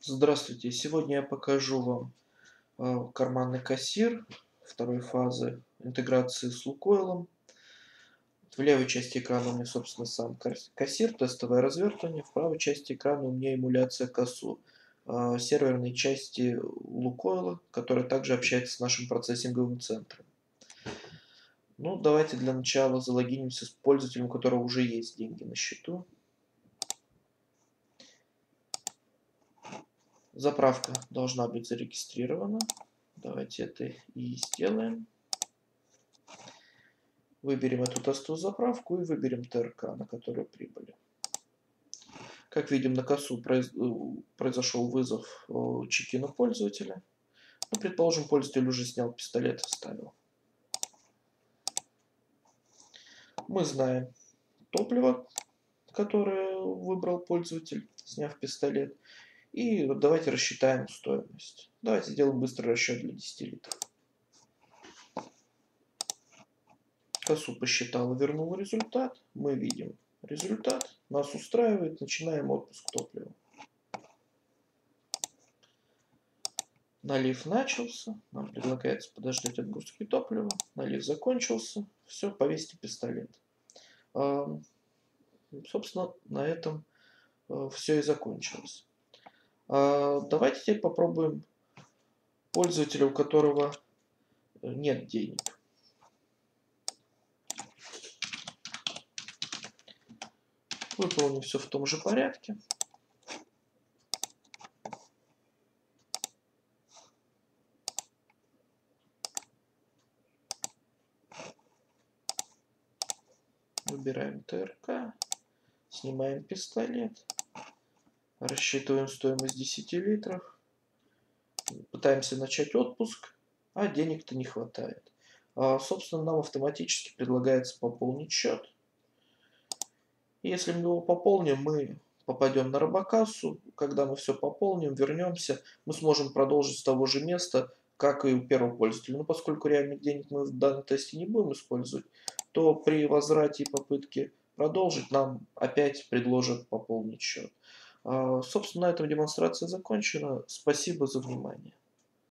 Здравствуйте! Сегодня я покажу вам карманный кассир второй фазы интеграции с Лукойлом. В левой части экрана у меня, собственно, сам кассир, тестовое развертывание. В правой части экрана у меня эмуляция КАСУ, серверной части Лукойла, которая также общается с нашим процессинговым центром. Ну, давайте для начала залогинимся с пользователем, у которого уже есть деньги на счету. Заправка должна быть зарегистрирована. Давайте это и сделаем. Выберем эту тестовую заправку и выберем ТРК, на которую прибыли. Как видим, на КАСУ произошел вызов чекина пользователя. Ну, предположим, пользователь уже снял пистолет и вставил. Мы знаем топливо, которое выбрал пользователь, сняв пистолет. И давайте рассчитаем стоимость. Давайте сделаем быстрый расчет для 10 литров. КАСУ посчитал и вернул результат. Мы видим результат. Нас устраивает. Начинаем отпуск топлива. Налив начался. Нам предлагается подождать отгрузки топлива. Налив закончился. Все, повесьте пистолет. Собственно, на этом все и закончилось. Давайте теперь попробуем пользователя, у которого нет денег. Выполним все в том же порядке. Выбираем ТРК, снимаем пистолет, рассчитываем стоимость 10 литров, пытаемся начать отпуск, а денег-то не хватает. Собственно, нам автоматически предлагается пополнить счет. Если мы его пополним, мы попадем на робокассу. Когда мы все пополним, вернемся, мы сможем продолжить с того же места, как и у первого пользователя. Но поскольку реальных денег мы в данном тесте не будем использовать, то при возврате и попытке продолжить нам опять предложат пополнить счет. Собственно, на этом демонстрация закончена. Спасибо за внимание.